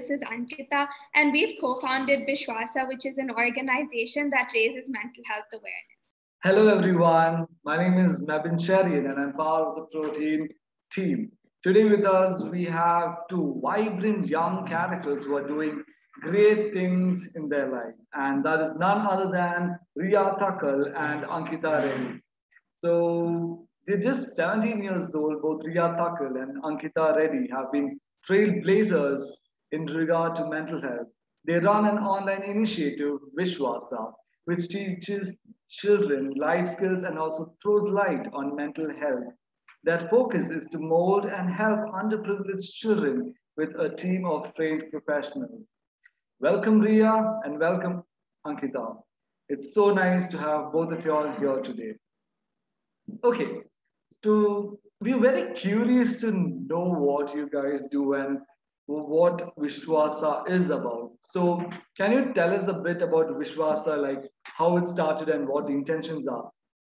this is Ankita, and we've co-founded Vishwasa, which is an organization that raises mental health awareness. Hello everyone, my name is Nabin Sharian and I'm part of the Protein team. Today with us we have two vibrant young characters who are doing great things in their life, and that is none other than Riya Thakal and Ankita Reddy. So they're just 17 years old. Both Riya Thakal and Ankita Reddy have been trailblazers in regard to mental health. They run an online initiative, Vishwasa, which teaches children life skills and also throws light on mental health. Their focus is to mold and help underprivileged children with a team of trained professionals. Welcome, Ria, and welcome, Ankita. It's so nice to have both of you all here today. Okay, so we're very curious to know what you guys do and what Vishwasa is about. So, can you tell us a bit about Vishwasa, like how it started and what the intentions are?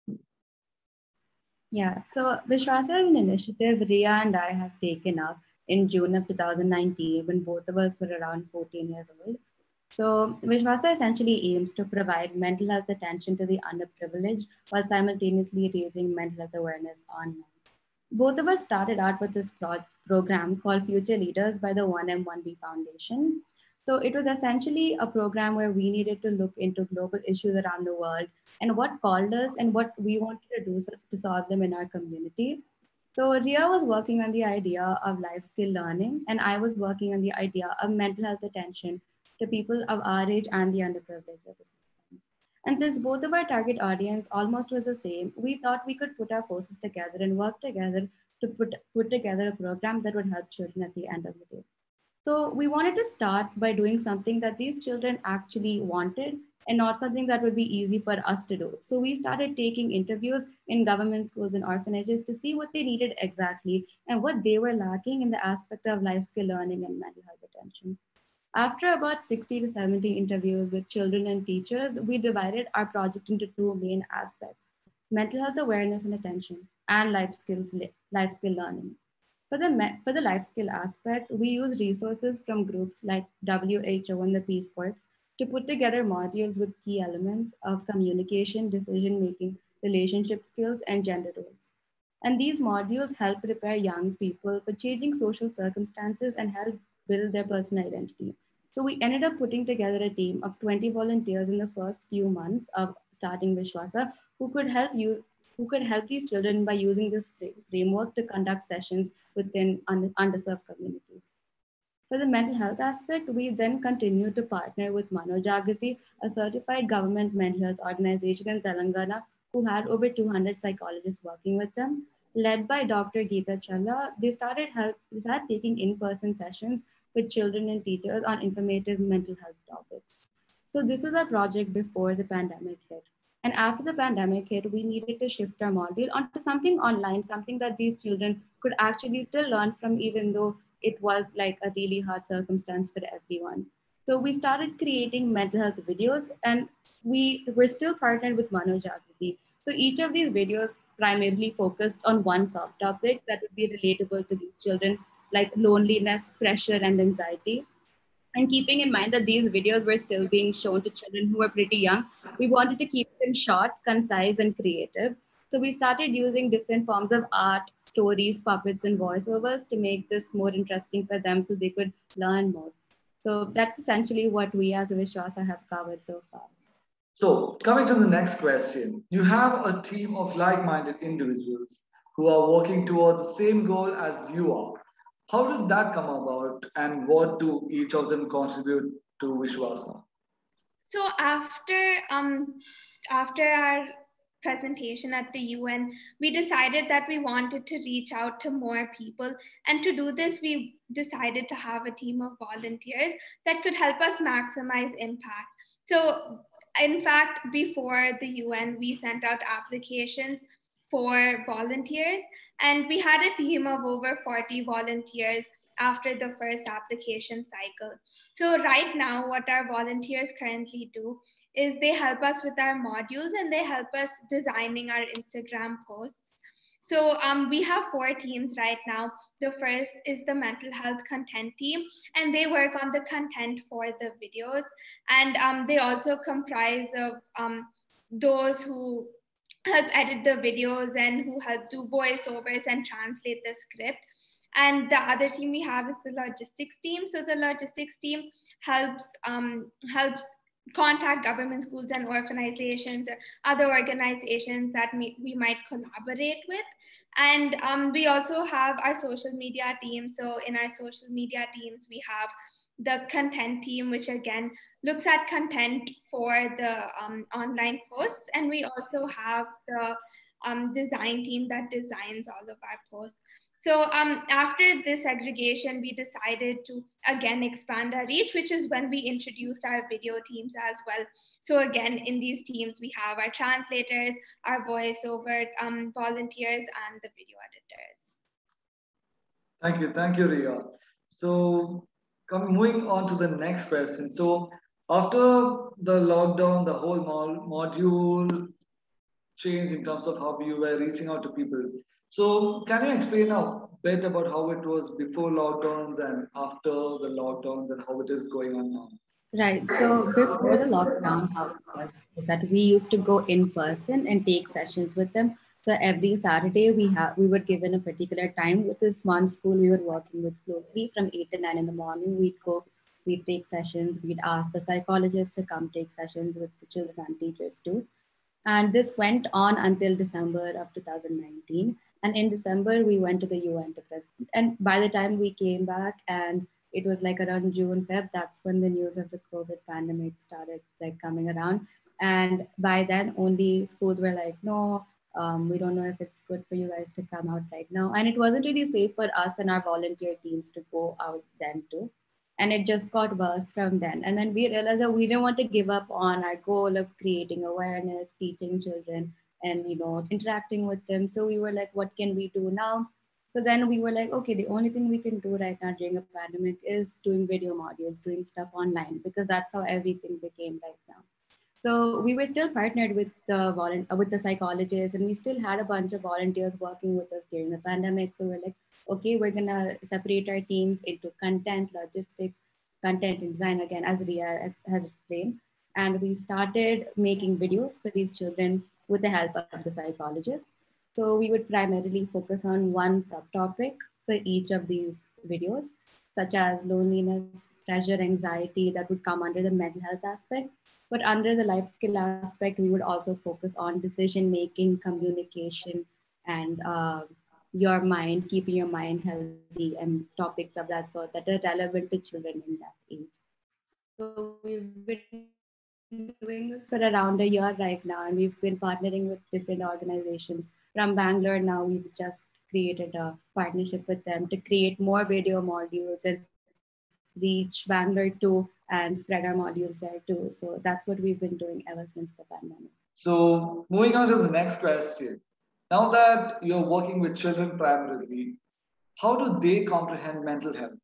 Yeah, so Vishwasa is an initiative Ria and I have taken up in June of 2019 when both of us were around 14 years old. So Vishwasa essentially aims to provide mental health attention to the underprivileged while simultaneously raising mental health awareness online. Both of us started out with this program called Future Leaders by the 1M1B Foundation. So it was essentially a program where we needed to look into global issues around the world and what called us and what we wanted to do to solve them in our community. So Ria was working on the idea of life skill learning, and I was working on the idea of mental health attention to people of our age and the underprivileged at the same time. And since both of our target audience almost was the same, we thought we could put our forces together and work together to put together a program that would help children at the end of the day. So we wanted to start by doing something that these children actually wanted and not something that would be easy for us to do. So we started taking interviews in government schools and orphanages to see what they needed exactly and what they were lacking in the aspect of life skill learning and mental health attention. After about 60 to 70 interviews with children and teachers, we divided our project into two main aspects: mental health awareness and attention, and life skill learning. For the life skill aspect, we use resources from groups like WHO and the Peace Corps to put together modules with key elements of communication, decision making, relationship skills, and gender roles. And these modules help prepare young people for changing social circumstances and help build their personal identity. So we ended up putting together a team of 20 volunteers in the first few months of starting Vishwasa who could help these children by using this framework to conduct sessions within underserved communities. For the mental health aspect, we then continue to partner with Manojagriti, a certified government mental health organization in Telangana, who had over 200 psychologists working with them. Led by Dr. Geeta Challa, they started taking in-person sessions with children and teachers on informative mental health topics. So this was our project before the pandemic hit. And after the pandemic hit, we needed to shift our module onto something online, something that these children could actually still learn from, even though it was like a really hard circumstance for everyone. So we started creating mental health videos, and we were still partnered with Mano Jagriti. So each of these videos primarily focused on one subtopic that would be relatable to these children, like loneliness, pressure, and anxiety. And keeping in mind that these videos were still being shown to children who were pretty young, we wanted to keep them short, concise, and creative. So we started using different forms of art, stories, puppets, and voiceovers to make this more interesting for them so they could learn more. So that's essentially what we as a Vishwasa have covered so far. So, coming to the next question, you have a team of like minded individuals who are working towards the same goal as you are. How did that come about, and what do each of them contribute to Vishwasa? So after our presentation at the UN, we decided that we wanted to reach out to more people. And to do this, we decided to have a team of volunteers that could help us maximize impact. So, in fact, before the UN, we sent out applications for volunteers, and we had a team of over 40 volunteers after the first application cycle. So, right now, what our volunteers currently do is they help us with our modules and they help us designing our Instagram posts. So we have 4 teams right now. The first is the mental health content team, and they work on the content for the videos. And they also comprise of those who help edit the videos and who help do voiceovers and translate the script. And the other team we have is the logistics team. So the logistics team helps contact government schools and organizations or other organizations that we might collaborate with. And we also have our social media team. So in our social media teams, we have the content team, which again looks at content for the online posts. And we also have the design team that designs all of our posts. So after this aggregation, we decided to again expand our reach, which is when we introduced our video teams as well. So again, in these teams, we have our translators, our voiceover volunteers, and the video editors. Thank you, Ria. So, moving on to the next question. So, after the lockdown, the whole module changed in terms of how you were reaching out to people. So, can you explain a bit about how it was before lockdowns and after the lockdowns and how it is going on now? Right. So before the lockdown, how it was is that we used to go in person and take sessions with them. So every Saturday we were given a particular time with this one school we were working with closely from 8 to 9 in the morning. We'd take sessions. We'd ask the psychologists to come take sessions with the children and teachers too. And this went on until December of 2019. And in December, we went to the UN to present. And by the time we came back, and it was like around June, Feb, that's when the news of the COVID pandemic started like coming around. And by then, only schools were like, no, we don't know if it's good for you guys to come out right now. And it wasn't really safe for us and our volunteer teams to go out then too. And it just got worse from then. And then we realized that we didn't want to give up on our goal of creating awareness, teaching children, and interacting with them. So we were like, what can we do now? So then we were like, okay, the only thing we can do right now during a pandemic is doing video modules, doing stuff online, because that's how everything became right now. So we were still partnered with the psychologists, and we still had a bunch of volunteers working with us during the pandemic. So we're like, okay, we're gonna separate our teams into content, logistics, content and design again, as Ria has explained. And we started making videos for these children with the help of the psychologists. So we would primarily focus on one subtopic for each of these videos, such as loneliness, pressure, anxiety, that would come under the mental health aspect. But under the life skill aspect, we would also focus on decision making, communication, and your mind, keeping your mind healthy, and topics of that sort that are relevant to children in that age. So we've been doing this for around a year right now, and we've been partnering with different organizations. From Bangalore now, we've just created a partnership with them to create more video modules and reach Bangalore too and spread our modules there too. So that's what we've been doing ever since the pandemic. So, moving on to the next question. Now that you're working with children primarily, how do they comprehend mental health?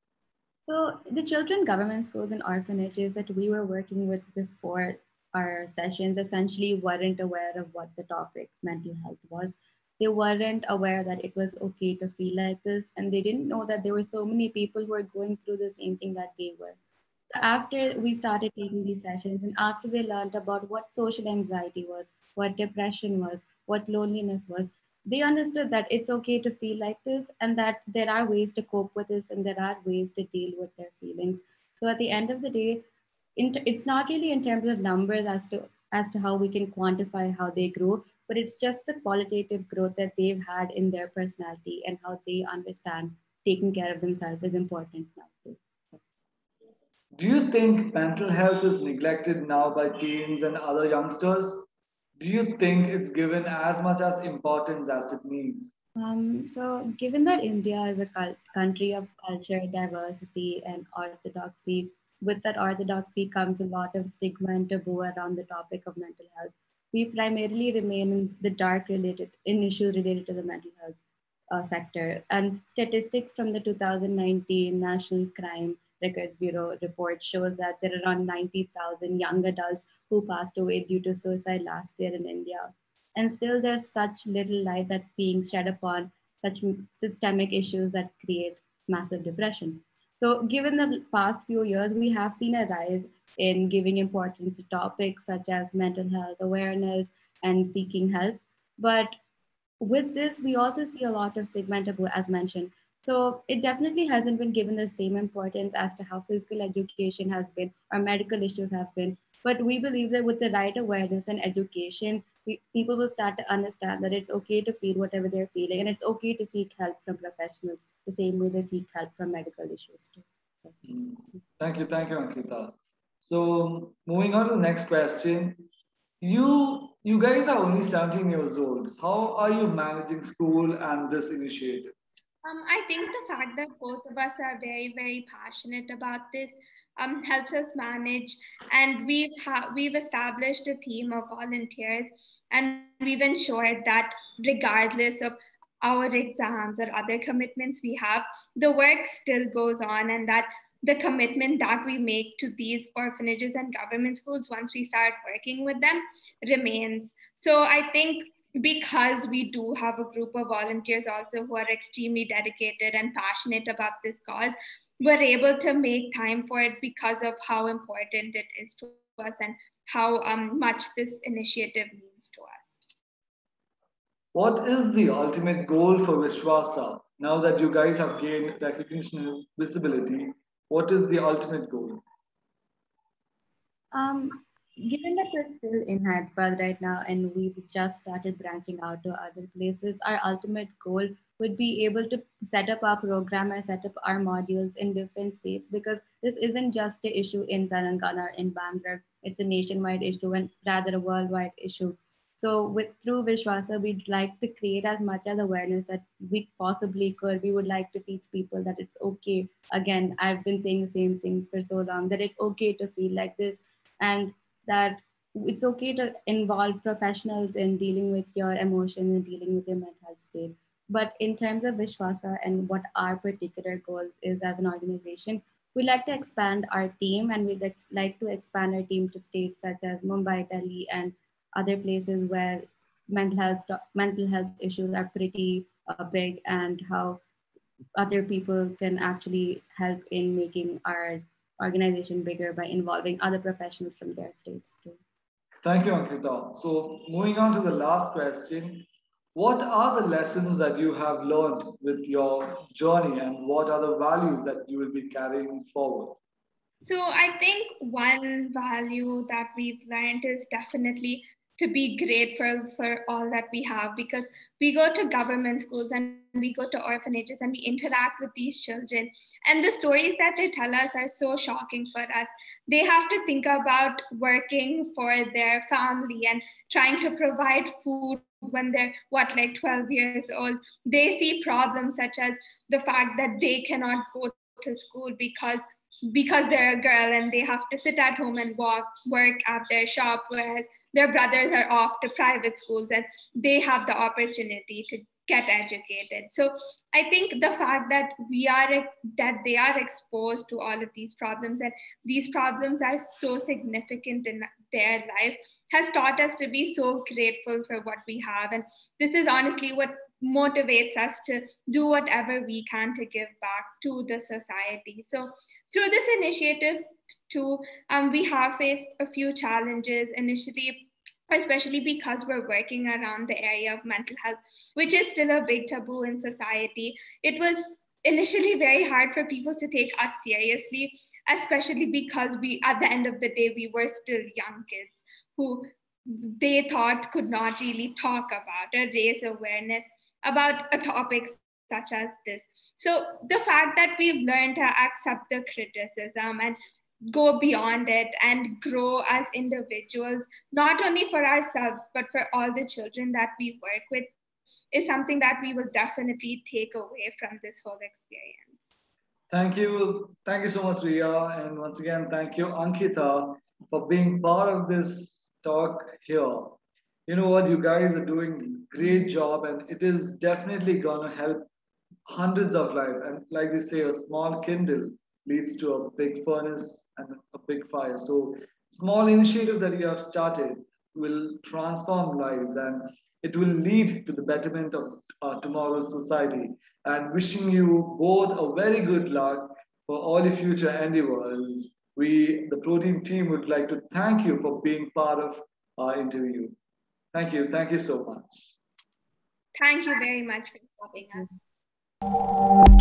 So the children government schools and orphanages that we were working with before our sessions essentially weren't aware of what the topic mental health was. They weren't aware that it was okay to feel like this, and they didn't know that there were so many people who were going through the same thing that they were. So after we started taking these sessions, and after they learned about what social anxiety was, what depression was, what loneliness was, they understood that it's okay to feel like this and that there are ways to cope with this and there are ways to deal with their feelings. So at the end of the day, it's not really in terms of numbers as to how we can quantify how they grow, but it's just the qualitative growth that they've had in their personality and how they understand taking care of themselves is important now too. Do you think mental health is neglected now by teens and other youngsters? Do you think it's given as much as importance as it needs? So, given that India is a country of culture, diversity, and orthodoxy, with that orthodoxy comes a lot of stigma and taboo around the topic of mental health. We primarily remain in the dark in issues related to the mental health sector. And statistics from the 2019 National Crime Records Bureau report shows that there are around 90,000 young adults who passed away due to suicide last year in India. And still there's such little light that's being shed upon such systemic issues that create massive depression. So given the past few years, we have seen a rise in giving importance to topics such as mental health awareness and seeking help. But with this, we also see a lot of stigma taboo, as mentioned. So it definitely hasn't been given the same importance as to how physical education has been or medical issues have been. But we believe that with the right awareness and education, people will start to understand that it's okay to feel whatever they're feeling, and it's okay to seek help from professionals the same way they seek help from medical issues too. Thank you, Ankita. So moving on to the next question. You guys are only 17 years old. How are you managing school and this initiative? I think the fact that both of us are very, very passionate about this helps us manage. And we've established a team of volunteers, and we've ensured that regardless of our exams or other commitments we have, the work still goes on, and that the commitment that we make to these orphanages and government schools once we start working with them remains. So I think because we do have a group of volunteers also who are extremely dedicated and passionate about this cause, we're able to make time for it because of how important it is to us and how much this initiative means to us. What is the ultimate goal for Vishwasa? Now that you guys have gained recognition and visibility, what is the ultimate goal? Um, Given that we're still in Hyderabad right now and we've just started branching out to other places, our ultimate goal would be able to set up our program or set up our modules in different states, because this isn't just an issue in Telangana or in Bangalore. It's a nationwide issue and rather a worldwide issue. So through Vishwasa, we'd like to create as much as awareness that we possibly could. We would like to teach people that it's okay. Again, I've been saying the same thing for so long, that it's okay to feel like this, and that it's okay to involve professionals in dealing with your emotions and dealing with your mental health state. But in terms of Vishwasa and what our particular goal is as an organization, we'd like to expand our team, and we'd like to expand our team to states such as Mumbai, Delhi, and other places where mental health issues are pretty big, and how other people can actually help in making our organization bigger by involving other professionals from their states too. Thank you, Ankita. So moving on to the last question. What are the lessons that you have learned with your journey, and what are the values that you will be carrying forward? So I think one value that we've learned is definitely to be grateful for all that we have, because we go to government schools and we go to orphanages and we interact with these children, and the stories that they tell us are so shocking for us. They have to think about working for their family and trying to provide food when they're 12 years old. They see problems such as the fact that they cannot go to school because they're a girl and they have to sit at home and work at their shop, whereas their brothers are off to private schools and they have the opportunity to get educated. So I think the fact that they are exposed to all of these problems, and these problems are so significant in their life, has taught us to be so grateful for what we have. And this is honestly what motivates us to do whatever we can to give back to the society. So through this initiative too, we have faced a few challenges initially, especially because we're working around the area of mental health, which is still a big taboo in society. It was initially very hard for people to take us seriously, especially because at the end of the day, we were still young kids who they thought could not really talk about or raise awareness about a topic such as this. So the fact that we've learned to accept the criticism and go beyond it and grow as individuals, not only for ourselves, but for all the children that we work with, is something that we will definitely take away from this whole experience. Thank you so much, Ria, and once again, thank you, Ankita, for being part of this talk here. You know what, you guys are doing a great job, and it is definitely gonna help hundreds of lives. And like they say, a small kindle leads to a big furnace and a big fire. So small initiative that you have started will transform lives, and it will lead to the betterment of tomorrow's society. And wishing you both a very good luck for all your future endeavors. We, the Protein team, would like to thank you for being part of our interview. Thank you. Thank you so much. Thank you very much for having us.